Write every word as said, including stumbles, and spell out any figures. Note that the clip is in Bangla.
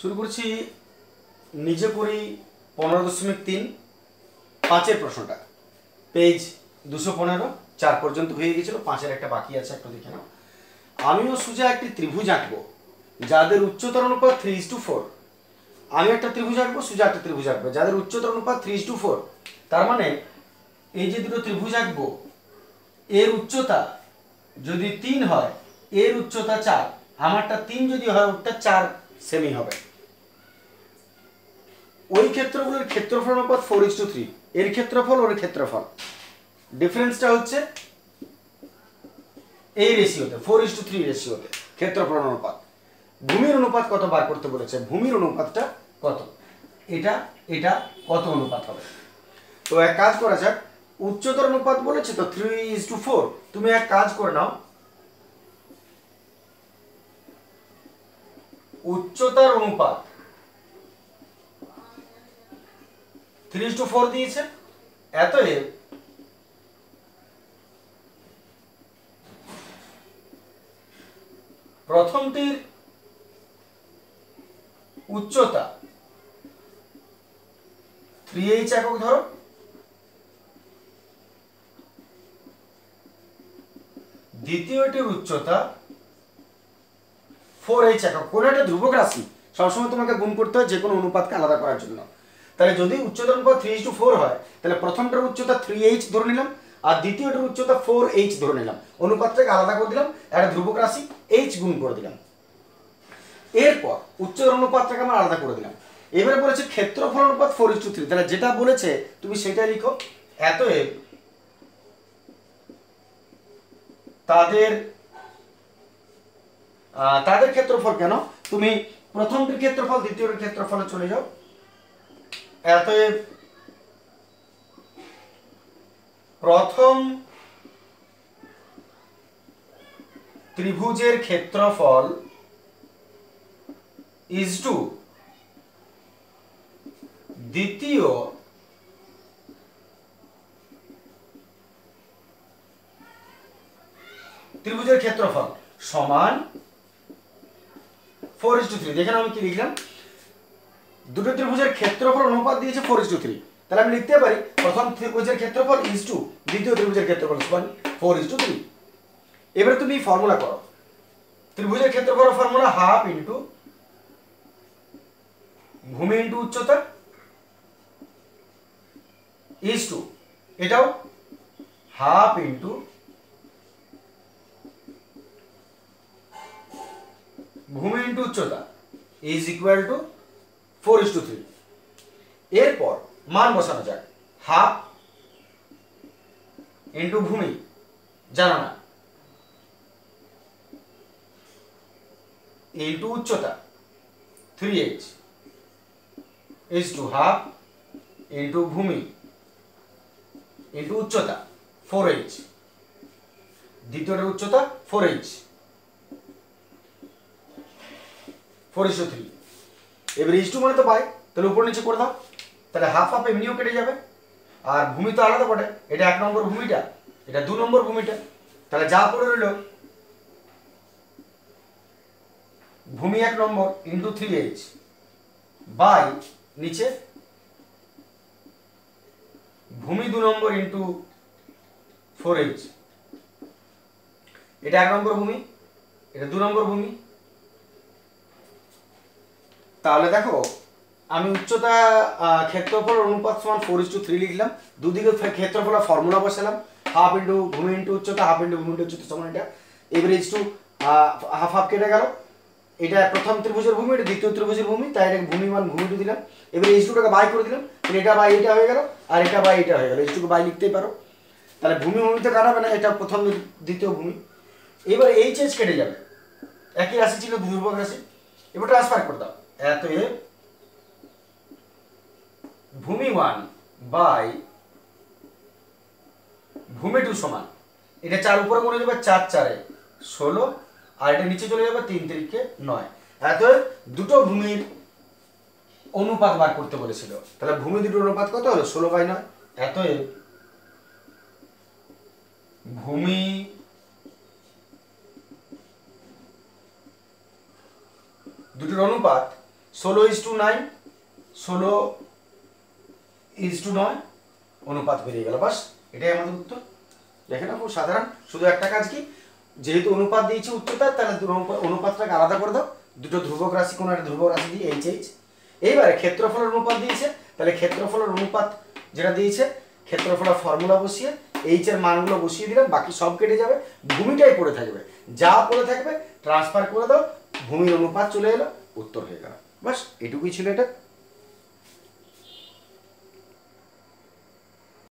শুরু করছি নিজে করি পনেরো দশমিক তিন পাঁচের প্রশ্নটা। পেজ দুশো পনেরো, চার পর্যন্ত হয়ে গেছিল, পাঁচের একটা বাকি আছে, একটু দেখে নাও। আমিও সুজা একটি ত্রিভুজ আঁকবো যাদের উচ্চতার অনুপাত থ্রি ইস টু ফোর। আমি একটা ত্রিভুজ আঁকবো, সুজা একটা ত্রিভুজ আঁকবে যাদের উচ্চতার অনুপাত থ্রি ইস টু ফোর। তার মানে এই যে দুটো ত্রিভুজ আঁকবো, এর উচ্চতা যদি তিন হয়, এর উচ্চতা চার, আমারটা তিন যদি হয় ওটা চার সেমি হবে। ওই ক্ষেত্রগুলোর ক্ষেত্রফল অনুপাত ফোর ইস টু থ্রি, এর ক্ষেত্রফল ওর ক্ষেত্রফল, ডিফারেন্সটা হচ্ছে এই রেশিওতে, ফোর ইস টু থ্রি রেশিওতে ক্ষেত্রফল অনুপাত। ভূমির অনুপাত কত বার করতে বলেছে, ভূমির অনুপাতটা কত, এটা এটা কত অনুপাত হবে। তো এক কাজ করা যাক, উচ্চতার অনুপাত বলেছে তো থ্রি ইস টু ফোর, তুমি এক কাজ করে নাও, উচ্চতার অনুপাত থ্রি ইস টু ফোর দিয়েছে, এতএব প্রথমটির উচ্চতা থ্রি এইচ একক ধরো, দ্বিতীয়টির উচ্চতা ফোর এইচ একক। কোনো একটা ধ্রুবক রাশি সবসময় তোমাকে গুণ করতে হয় যে কোনো অনুপাতকে আলাদা করার জন্য। তাহলে যদি উচ্চতার অনুপাত থ্রি ইস টু ফোর হয়, তাহলে প্রথমটার উচ্চতা থ্রি এইচ ধরে নিলাম আর দ্বিতীয়টার উচ্চতা ফোর এইচ ধরে নিলাম, অনুপাতটাকে আলাদা করে দিলাম, একটা ধ্রুবক রাশি এইচ গুণ করে দিলাম। এরপর উচ্চতার অনুপাতটাকে আমরা আলাদা করে দিলাম। এবারে বলেছে ক্ষেত্রফল অনুপাত ফোর ইস টু থ্রি, তাহলে যেটা বলেছে তুমি সেটাই লিখো। এতএব তাদের তাদের ক্ষেত্রফল কেন, তুমি প্রথমটির ক্ষেত্রফল দ্বিতীয়টির ক্ষেত্রফলে চলে যাও। এতএব প্রথম ত্রিভুজের ক্ষেত্রফল ইজ টু দ্বিতীয় ত্রিভুজের ক্ষেত্রফল সমান ফোর ইস টু থ্রি। দেখেন আমি কি লিখলাম, দুটো ত্রিভুজের ক্ষেত্রফল অনুপাত দিয়েছে ফোর ইস টু থ্রি, তাহলে আমি লিখতে পারি প্রথম ত্রিভুজের ক্ষেত্রফল ইজ টু দ্বিতীয় ত্রিভুজের ক্ষেত্রফল সমান ফোর ইস টু থ্রি। এবারে তুমি ফর্মুলা করো, ত্রিভুজের ক্ষেত্রফল ফর্মুলা হাফ ইন্টু ভূমি ইন্টু উচ্চতা ইজ টু, এটাও হাফ ইন্টু ভূমি ইন্টু উচ্চতা is equal to four is to three. এরপর মান বসানো যাক, হাফ ইন্টু ভূমি জানো না, ইন্টু উচ্চতা three H is to half into ভূমি ইন্টু উচ্চতা ফোর এইচ, দ্বিতীয়টার উচ্চতা four H, four is to three. এবার ইস টু মানে তো পাই, তাহলে উপর নিচে করে দাও, তাহলে হাফ হাফ এমনিও কেটে যাবে, আর ভূমি তো আলাদা পড়ে, এটা এক নম্বর ভূমিটা, এটা দু নম্বর ভূমিটা, তাহলে যা পড়ে রইল ভূমি এক number into three H by নিচে ভূমি দু নম্বর ইন্টু ফোর এইচ, এটা এক নম্বর ভূমি, এটা দু নম্বর ভূমি। তাহলে দেখো আমি উচ্চতা ক্ষেত্রফল অনুপাত সমান ফোর ইস টু থ্রি লিখলাম, দুদিকে ক্ষেত্রফল ফর্মুলা বসালাম, হাফ ইন্টু ভূমি ইন্টু উচ্চতা, হাফ ইন্টু ভূমি ইন্টু উচ্চতা সমান এটা। এবারে ইস টু হাফ হাফ কেটে গেল, এটা প্রথম ত্রিভুজের ভূমি, এটা দ্বিতীয় ত্রিভুজের ভূমি, তাই এটাকে ভূমি মান ভূমি টু দিলাম। এবারে ইস টুটাকে বাই করে দিলাম, তাহলে এটা বাই এটা হয়ে গেল আর এটা বাই এটা হয়ে গেল, ইস টুকে বাই লিখতেই পারো। তাহলে ভূমি ভূমিতে কাটাবে না, এটা প্রথম দ্বিতীয় ভূমি। এবার এইচ এইচ কেটে যাবে, একই রাশি ছিল ধ্রুবক রাশি, এবার ট্রান্সফার করে দাও। এতএব ভূমি ওয়ান বাই ভূমি টু সমান, এটা চার উপরে মনে যাবে, চার চারে ষোলো, আর এটা নিচে চলে যাবে তিন তিরিকে নয়। এতএব দুটো ভূমির অনুপাত বার করতে বলেছিল, তাহলে ভূমি দুটোর অনুপাত কত হলো, ষোলো বাই নয়। এতএব ভূমি দুটোর অনুপাত ষোলো ইজ টু নাইন, ষোলো ইজ টু নয় অনুপাত বেরিয়ে গেল। বাস এটাই আমাদের উত্তর। দেখে না, খুব সাধারণ। শুধু একটা কাজ কি, যেহেতু অনুপাত দিয়েছি উত্তরটা, তাহলে অনুপাতটাকে আলাদা করে দাও, দুটো ধ্রুবক রাশি, কোনো একটা ধ্রুবক রাশি দিয়ে এইচ এইচ। এইবারে ক্ষেত্রফলের অনুপাত দিয়েছে, তাহলে ক্ষেত্রফলের অনুপাত যেটা দিয়েছে, ক্ষেত্রফলের ফর্মুলা বসিয়ে এইচ এর মানগুলো বসিয়ে দিলাম, বাকি সব কেটে যাবে, ভূমিটাই পড়ে থাকবে। যা পড়ে থাকবে ট্রান্সফার করে দাও, ভূমির অনুপাত চলে এলো, উত্তর হয়ে গেল। বাস এটুকুই ছিল এটা।